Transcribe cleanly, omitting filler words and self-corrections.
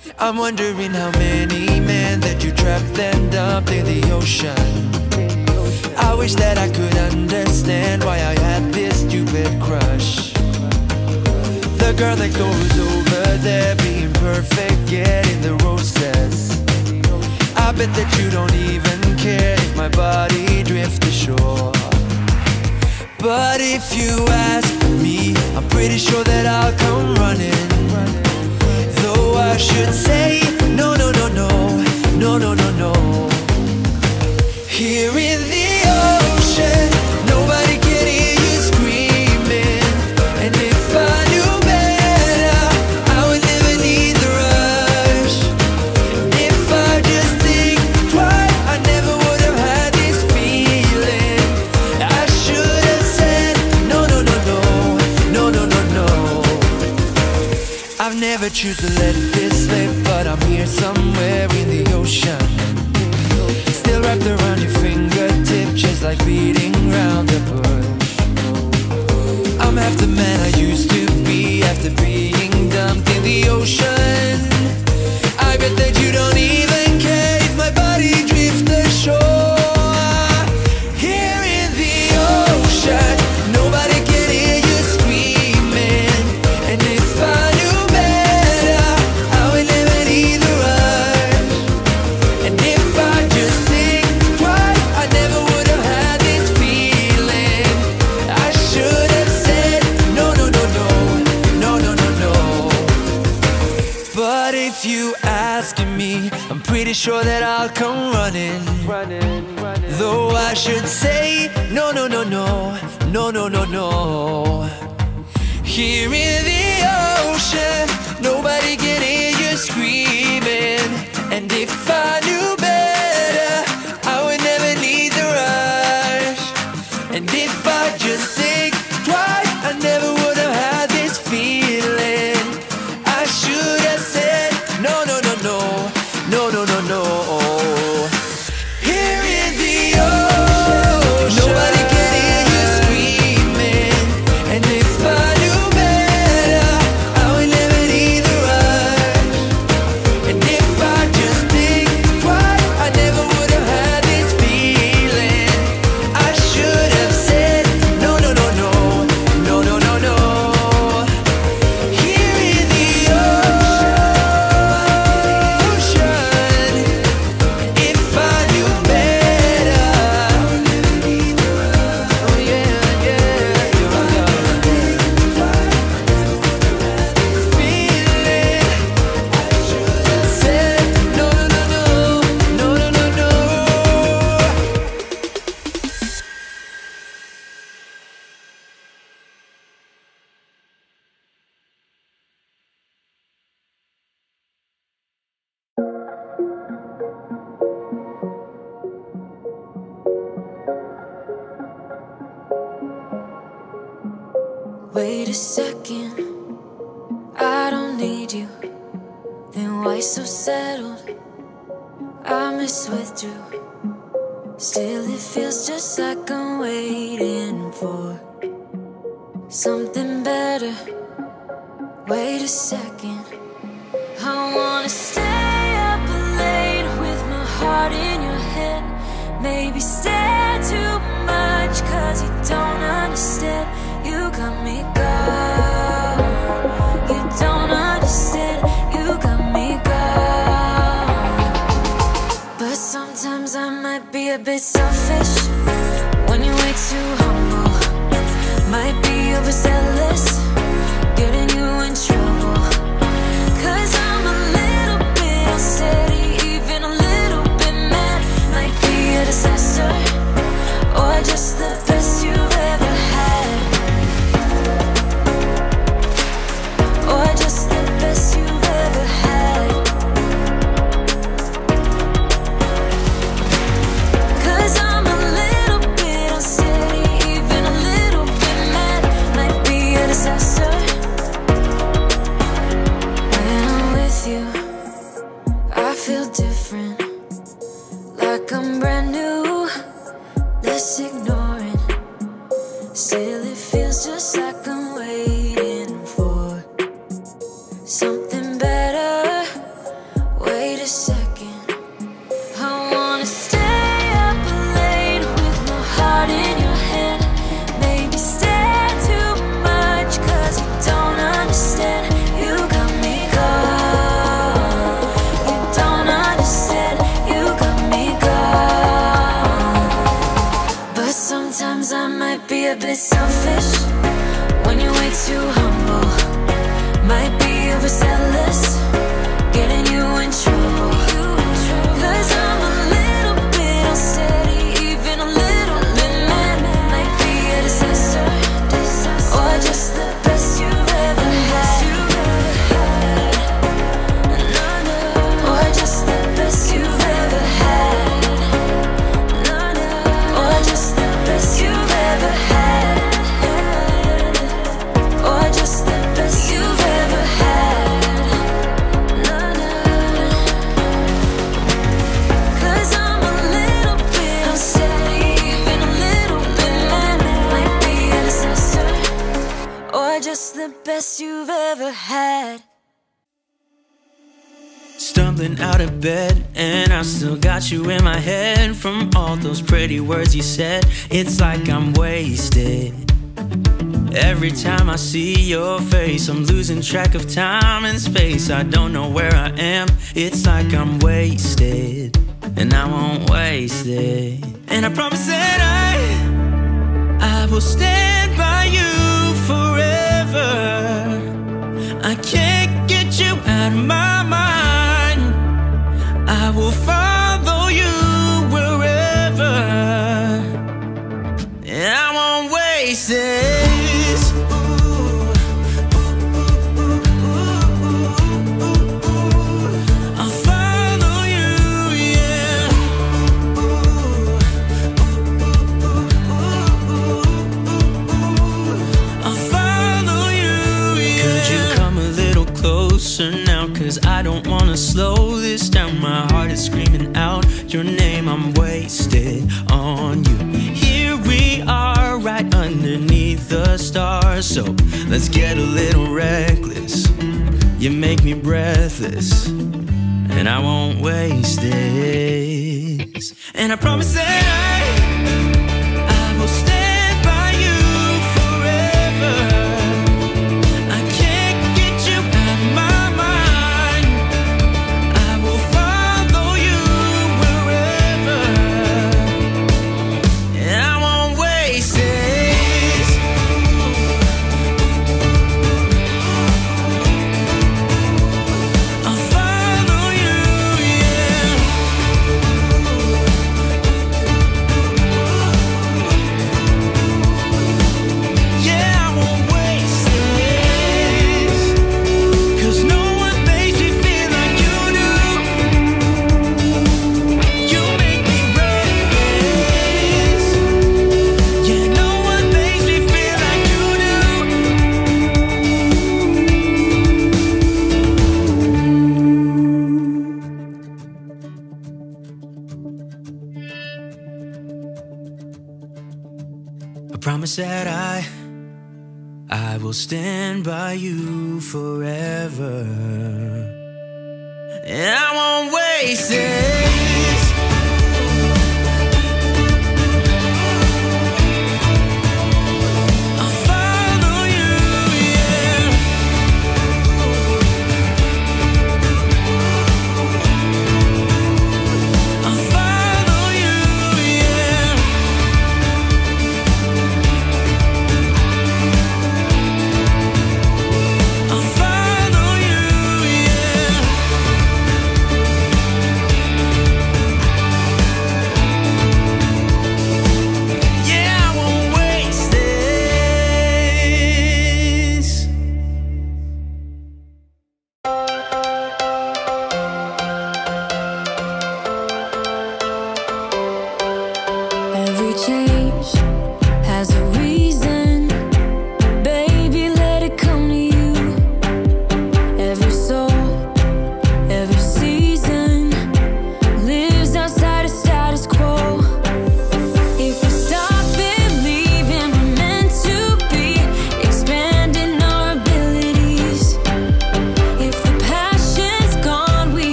I'm wondering how many men that you trapped and dumped in the ocean. I wish that I could understand why I had this stupid crush. The girl next door who's over there being perfect, getting the roses. I bet that you don't even care if my body drifts ashore. But if you ask me, I'm pretty sure that I'll come running. Though I should say, no, no, no, no, no, no, no, no. Here in the ocean, nobody can hear you screaming. And if I knew better, I would never need the rush. And if I just think twice, I never would have had this feeling. I should have said, no, no, no, no, no, no, no, no. I've never choose to let this slip, but I'm here somewhere in the ocean. Still wrapped around your fingertip, just like beating round the bush. I'm half the man I used to be after being dumped in the ocean. I bet that you don't even care if my body drifts ashore. Here in the ocean, nobody can hear you screaming. And if I knew better, I would never need the rush. And if I just think twice, I never would have had this feeling. I should have said, no, no, no, no, no, no, no, no. But if you ask me, I'm pretty sure that I'll come running. Though I should say, no, no, no, no, no, no, no, no. Here in the ocean, nobody can hear you screaming. And if I knew better, I would never need the rush. And if I just think twice, I never would have had this feeling. I should have said, no, no, no, no, no, no, no, no. Here in the ocean, nobody can hear you screaming. And if I knew better, I would never need the rush. And if I just think twice, I never would have had this feeling. I should have said, no, no, no, no, no, no, no, no. Here in the ocean, if I knew better, oh yeah, yeah, feeling. I should have said, no, no, no, no, no, no, no. Wait a second, I don't need you. Then why so settled? I miswithdrew. Still it feels just like I'm waiting for something better. Wait a second, I wanna stay up late with my heart in your head. Maybe stare too much cause you don't understand. You got me gone. You don't understand. You got me gone. But sometimes I might be a bit selfish when you're way too humble. Might be overzealous, getting you in trouble. Cause I'm a little bit unsteady, even a little bit mad. Might be a disaster, or just the best you've ever had. Or just the best you've ever had. Cause I'm a little bit unsteady, even a little bit mad. Might be a disaster. When I'm with you, I feel different, like I'm brand new. Let's ignore it. Still it feels just like I'm waiting for something better. too humble, might be overzealous, getting you in trouble. 'Cause I'm a little bit unsteady, even a little bit mad. Might be a disaster, or just the best you've ever had. Or just the best you've ever had. Or just the best you've ever had. Or just the best you've ever had. 'Cause I'm a little bit unsteady, even a little bit mad. Might be a disaster, or just the best you've ever had. Stumbling out of bed, and I still got you in my head. From all those pretty words you said, it's like I'm wasted. Every time I see your face, I'm losing track of time and space. I don't know where I am, it's like I'm wasted, and I won't waste it. And I promise that I will stand by you forever. I can't get you out of my mind. I will follow you wherever, and I won't waste this. I'll follow you, yeah. I'll follow you, yeah. Could you come a little closer now? 'Cause I don't wanna slow this down. My heart is screaming out your name. I'm wasted on you. Here we are, right underneath the stars. So let's get a little reckless. You make me breathless, and I won't waste this. And I promise that I will stand by you forever. I can't get you out of my mind. I will follow you wherever, and I won't waste this. I'll follow you, yeah. Yeah, I won't waste this. 'Cause no one makes me feel like you do. You make me breathless. Yeah, no one makes me feel like you do. I promise that I will stand by you forever, and I won't waste it.